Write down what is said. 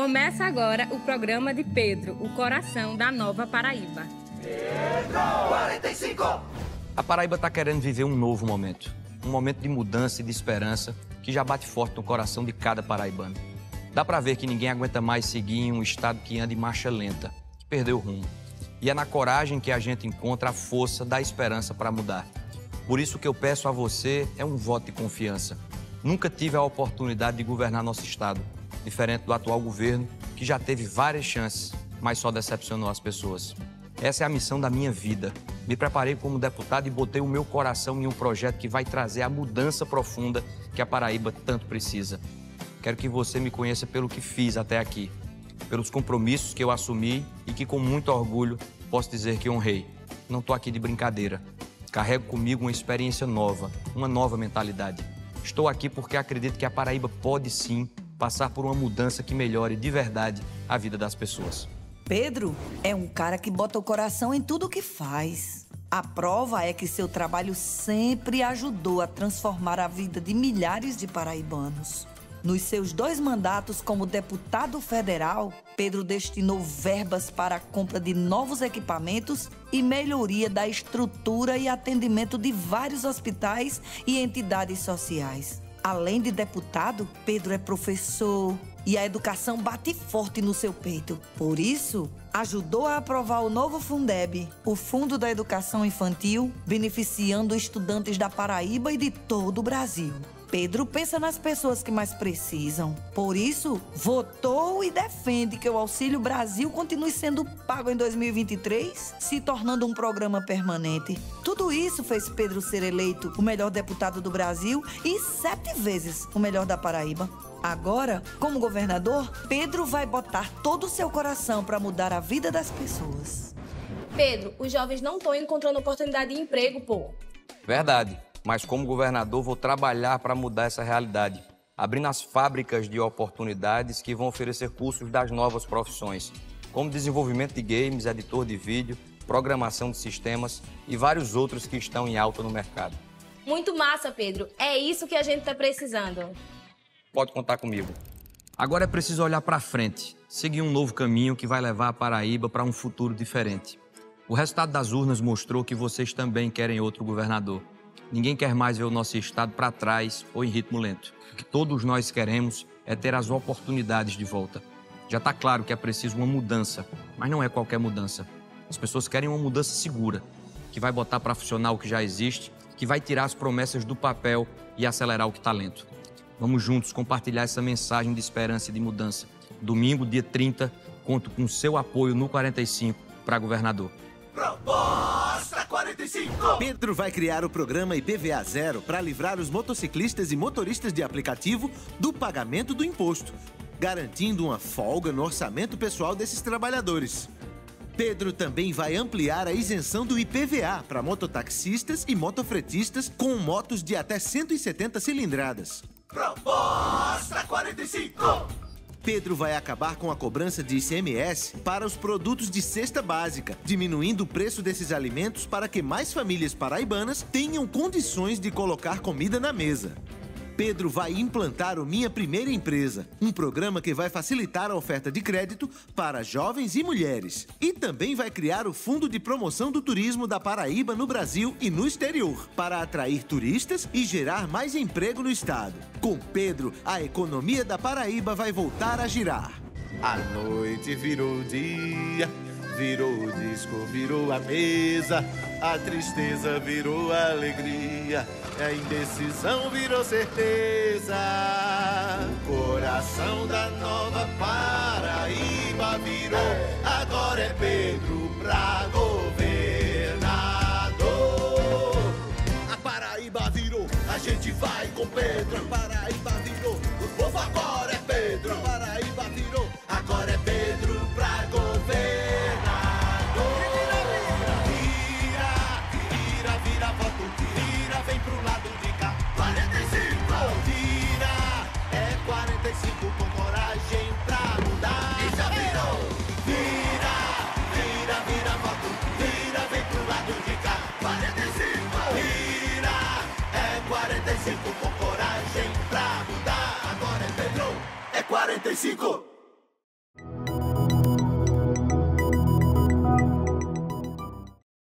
Começa agora o programa de Pedro, o coração da Nova Paraíba. Pedro 45! A Paraíba está querendo viver um novo momento. Um momento de mudança e de esperança que já bate forte no coração de cada paraibano. Dá para ver que ninguém aguenta mais seguir em um estado que anda em marcha lenta, que perdeu o rumo. E é na coragem que a gente encontra a força da esperança para mudar. Por isso o que eu peço a você é um voto de confiança. Nunca tive a oportunidade de governar nosso estado, diferente do atual governo, que já teve várias chances, mas só decepcionou as pessoas. Essa é a missão da minha vida. Me preparei como deputado e botei o meu coração em um projeto que vai trazer a mudança profunda que a Paraíba tanto precisa. Quero que você me conheça pelo que fiz até aqui, pelos compromissos que eu assumi e que com muito orgulho posso dizer que honrei. Não estou aqui de brincadeira. Carrego comigo uma experiência nova, uma nova mentalidade. Estou aqui porque acredito que a Paraíba pode sim passar por uma mudança que melhore de verdade a vida das pessoas. Pedro é um cara que bota o coração em tudo o que faz. A prova é que seu trabalho sempre ajudou a transformar a vida de milhares de paraibanos. Nos seus 2 mandatos como deputado federal, Pedro destinou verbas para a compra de novos equipamentos e melhoria da estrutura e atendimento de vários hospitais e entidades sociais. Além de deputado, Pedro é professor e a educação bate forte no seu peito. Por isso, ajudou a aprovar o novo Fundeb, o Fundo da Educação Infantil, beneficiando estudantes da Paraíba e de todo o Brasil. Pedro pensa nas pessoas que mais precisam. Por isso, votou e defende que o Auxílio Brasil continue sendo pago em 2023, se tornando um programa permanente. Tudo isso fez Pedro ser eleito o melhor deputado do Brasil e 7 vezes o melhor da Paraíba. Agora, como governador, Pedro vai botar todo o seu coração para mudar a vida das pessoas. Pedro, os jovens não estão encontrando oportunidade de emprego, pô. Verdade. Mas como governador vou trabalhar para mudar essa realidade, abrindo as fábricas de oportunidades que vão oferecer cursos das novas profissões, como desenvolvimento de games, editor de vídeo, programação de sistemas e vários outros que estão em alta no mercado. Muito massa, Pedro. É isso que a gente está precisando. Pode contar comigo. Agora é preciso olhar para frente, seguir um novo caminho que vai levar a Paraíba para um futuro diferente. O resultado das urnas mostrou que vocês também querem outro governador. Ninguém quer mais ver o nosso estado para trás ou em ritmo lento. O que todos nós queremos é ter as oportunidades de volta. Já está claro que é preciso uma mudança, mas não é qualquer mudança. As pessoas querem uma mudança segura, que vai botar para funcionar o que já existe, que vai tirar as promessas do papel e acelerar o que está lento. Vamos juntos compartilhar essa mensagem de esperança e de mudança. Domingo, dia 30, conto com seu apoio no 45 para governador. Proposta 45! Pedro vai criar o programa IPVA Zero para livrar os motociclistas e motoristas de aplicativo do pagamento do imposto, garantindo uma folga no orçamento pessoal desses trabalhadores. Pedro também vai ampliar a isenção do IPVA para mototaxistas e motofretistas com motos de até 170 cilindradas. Proposta 45! Pedro vai acabar com a cobrança de ICMS para os produtos de cesta básica, diminuindo o preço desses alimentos para que mais famílias paraibanas tenham condições de colocar comida na mesa. Pedro vai implantar o Minha Primeira Empresa, um programa que vai facilitar a oferta de crédito para jovens e mulheres. E também vai criar o Fundo de Promoção do Turismo da Paraíba no Brasil e no exterior, para atrair turistas e gerar mais emprego no estado. Com Pedro, a economia da Paraíba vai voltar a girar. A noite virou dia, virou o disco, virou a mesa, a tristeza virou a alegria, a indecisão virou certeza. Coração da Nova Paraíba virou, agora é Pedro pra governador. A Paraíba virou, a gente vai com Pedro. A Paraíba virou, o povo agora é Pedro. A Paraíba virou, agora é Pedro pra governador. Vira, voto, vira, vem pro lado de cá. 45! Vira, é 45 com coragem pra mudar. E já virou! Vira, voto, vira, vem pro lado de cá. 45! Vira, é 45 com coragem pra mudar. Agora é Pedro, É 45!